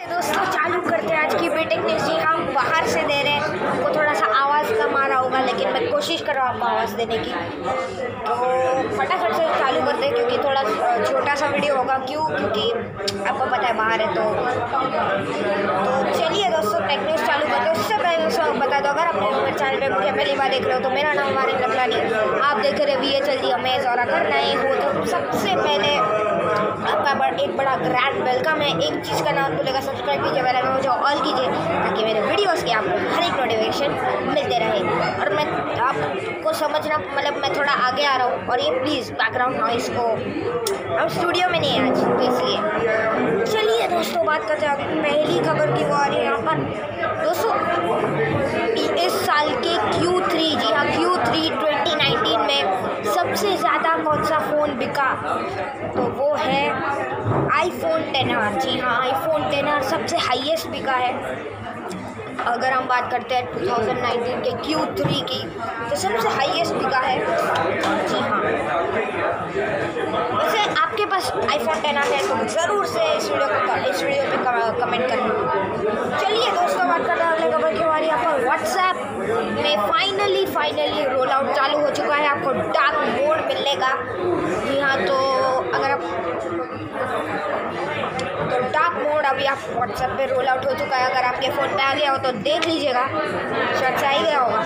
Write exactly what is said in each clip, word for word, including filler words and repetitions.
दोस्तों चालू करते हैं आज की बीटेक न्यूज़। जी हम बाहर से दे रहे हैं, आपको थोड़ा सा आवाज़ कम आ रहा होगा, लेकिन मैं कोशिश कर रहा हूँ आपको आवाज़ देने की। तो फटाफट से चालू करते हैं क्योंकि थोड़ा छोटा सा वीडियो होगा। क्यों? क्योंकि आपको पता है बाहर है। तो, तो चलिए दोस्तों टेक न्यूज़ चालू करते हैं। उससे पहले दोस्तों बता दो, अगर आपने मेरे चैनल पर मुझे पहली बार देख रहे हो तो मेरा नाम हमारे लखलानी, आप देख रहे V H L D amaze. और अगर नए हो तो सबसे पहले आपका एक बड़ा ग्रैंड वेलकम है। एक चीज़ का नाम बोलेगा, सब्सक्राइब कीजिए, बेल आइकन मुझे ऑल कीजिए ताकि मेरे वीडियोस के आपको हर एक नोटिफिकेशन मिलते रहे। और मैं आपको समझना, मतलब मैं थोड़ा आगे आ रहा हूँ और ये प्लीज़ बैकग्राउंड नॉइस को, हम स्टूडियो में नहीं है आज तो इसलिए। चलिए दोस्तों बात करते हैं पहली खबर की। वो आ रही है यहाँ पर दोस्तों, इस साल के क्यू थ्री, जी हाँ क्यू थ्री ट्वेंटी नाइनटीन में सबसे ज़्यादा कौन सा फ़ोन बिका, तो वो है आईफोन टेन आर। जी हाँ आईफोन टेन आर सबसे हाईएस्ट बिका है। अगर हम बात करते हैं टू थाउजेंड नाइनटीन के क्यू थ्री की, तो सबसे हाईएस्ट बिका है। जी हाँ, वैसे आपके पास आईफोन टेन आर है तो ज़रूर से इस वीडियो को इस वीडियो पे कमेंट करना। चलिए दोस्तों बात करते हैं अगले खबर की। हमारी यहाँ पर व्हाट्सएप में फाइनली फाइनली रोल आउट चालू हो चुका है। आपको डार्क मोड मिलेगा। जी हाँ, तो अगर आप तो डार्क मोड अभी आप व्हाट्सएप पे रोल आउट हो चुका है। अगर आपके फ़ोन पे आ गया हो तो देख लीजिएगा, शायद से आ ही गया होगा।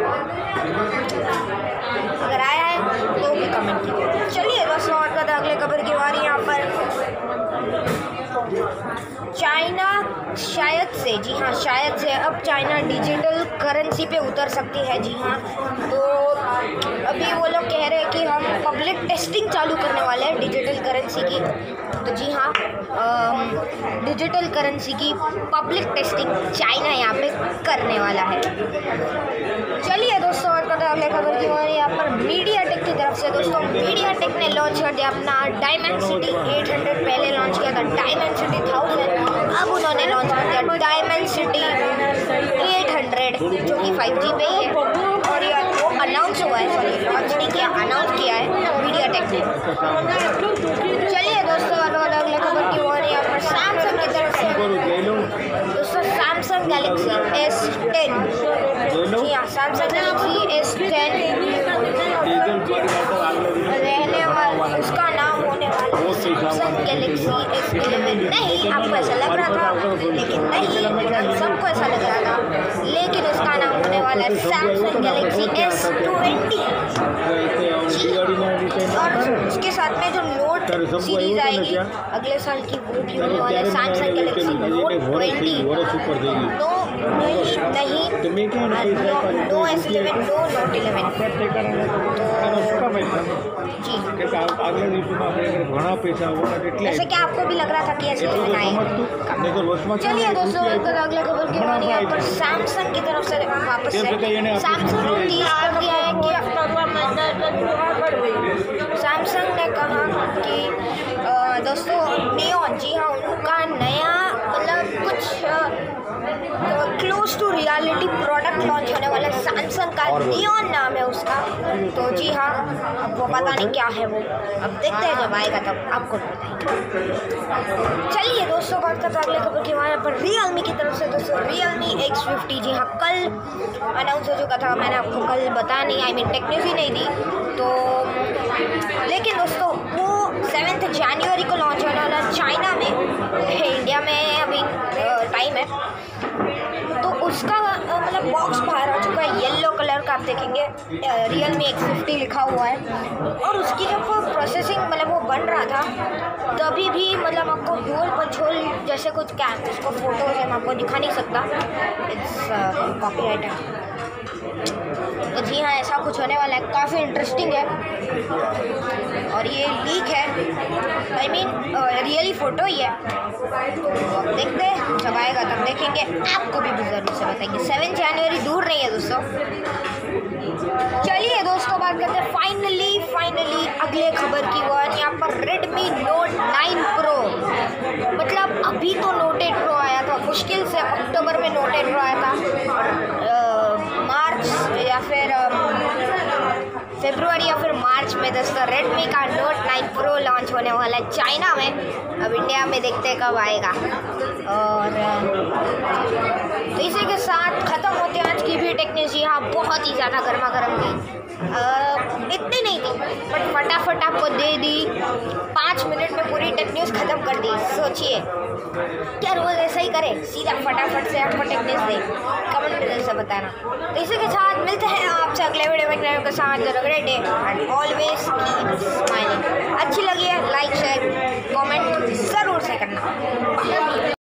अगर आया है तो भी कमेंट कीजिए। चलिए दोस्तों और कहते हैं अगले खबर की बारी। यहाँ पर चाइना शायद से, जी हाँ शायद से अब चाइना डिजिटल करेंसी पे उतर सकती है। जी हाँ, तो अभी वो लोग कह रहे हैं कि हम पब्लिक टेस्टिंग चालू करने वाले हैं डिजिटल करेंसी की। तो जी हाँ, डिजिटल करेंसी की पब्लिक टेस्टिंग चाइना यहाँ पे करने वाला है। चलिए दोस्तों और कहते हैं अगले खबर की हमारे यहाँ पर मीडियाटेक की तरफ से। दोस्तों मीडियाटेक ने लॉन्च कर दिया अपना डायमेंसिटी एट हंड्रेड। पहले लॉन्च किया था डायमेंसिटी थाउजेंड, अब उन्होंने लॉन्च कर दिया डायमेंसिटी एट हंड्रेड जो कि फाइव जी पे ही है। और ये वो अनाउंस हुआ है, सॉरी लॉन्च नहीं किया, अनाउंस किया है मीडियाटेक ने। चलिए दोस्तों अगले खबर की और यहाँ पर सैमसंग की तरफ से दोस्तों सैमसंग गैलेक्सी एस टेन। जी हाँ सैमसंग गैलेक्सी एस टेन रहने वाला, उसका नाम होने वाला सैमसंग गैलेक्सी एस इलेवन। नहीं, आपको ऐसा लग रहा था, लेकिन नहीं, सबको ऐसा लग रहा था, लेकिन उसका नाम होने वाला है सैमसंग गैलेक्सी एस ट्वेंटी। और उसके साथ में जो नोट सीरीज आएगी अगले साल की, वो भी होने वाला है Samsung Galaxy Note twenty. No नहीं नहीं no S eleven, no Note eleven. जी ऐसे क्या आपको भी लग रहा था कि एस इलेवन आएगा? चलिए दोस्तों अगले खबर की बारी यहाँ पर सैमसंग की तरफ से वापस से सैमसंग ने टीज कर दिया है कि सैमसंग ने कहा कि दोस्तों नियॉन, जी हाँ उनका नया मतलब कुछ close to reality product launch होने वाला है। सैमसंग का नियॉन नाम है उसका। तो जी हाँ, अब वो पता नहीं क्या है वो, अब देखते हैं जब आएगा तब आपको बताएंगे। चलिए दोस्तों बात करते हैं अगले खबर की। वहाँ पर रियलमी की तरफ से दोस्तों रियलमी एक्स फिफ्टी, जी हाँ कल अनाउंस हो चुका था, मैंने आपको कल बताया नहीं, आई मीन टेक न्यूज़ ही नहीं दी तो। लेकिन दोस्तों वो सेवेंथ जनवरी को लॉन्च होने वाला चाइना में, इंडिया में अभी टाइम है। तो उसका मतलब बॉक्स बाहर आ चुका है, येलो कलर का आप देखेंगे रियलमी एक्स फिफ्टी लिखा हुआ है। और उसकी जब वो प्रोसेसिंग मतलब वो बन रहा था तभी भी मतलब आपको ढोल पछोल जैसे कुछ क्या उसको फोटोज है, मैं आपको दिखा नहीं सकता, इट्स कॉपीराइट है। तो जी हाँ ऐसा कुछ होने वाला है, काफ़ी इंटरेस्टिंग है। और ये लीक है, आई मीन रियली फ़ोटो ही है। तो अब देखते हैं जब आएगा तब देखेंगे, आपको भी ज़रूर से बताएंगे। सेवन जनवरी दूर नहीं है दोस्तों। चलिए दोस्तों बात करते हैं फाइनली फाइनली अगले खबर की। वो यहाँ पर रेडमी नोट नाइन प्रो, मतलब अभी तो नोट एट प्रो आया था, मुश्किल से अक्टूबर में नोट एट प्रो आया था, और मार्च या फिर फरवरी या फिर मार्च में दोस्तों रेडमी का नोट नाइन प्रो लॉन्च होने वाला है चाइना में। अब इंडिया में देखते हैं कब आएगा। और तो इसी के साथ ख़त्म होते आज की भी टेक न्यूज़। यहाँ बहुत ही ज़्यादा गर्मा गर्म थी, इतनी नहीं थी बट फटाफट आपको दे दी। पाँच मिनट में पूरी टेक न्यूज़ ख़त्म कर दी। सोचिए क्या रोज़ ऐसा ही करे, सीधा फटाफट से आपको टेक न्यूज़ दे। कमेंट में जैसे बताना। तो इसी के साथ मिलते हैं आपसे अगले वीडियो में के साथ। Great day and always keep smiling. अच्छी लगी है लाइक शेयर कमेंट ज़रूर से करना।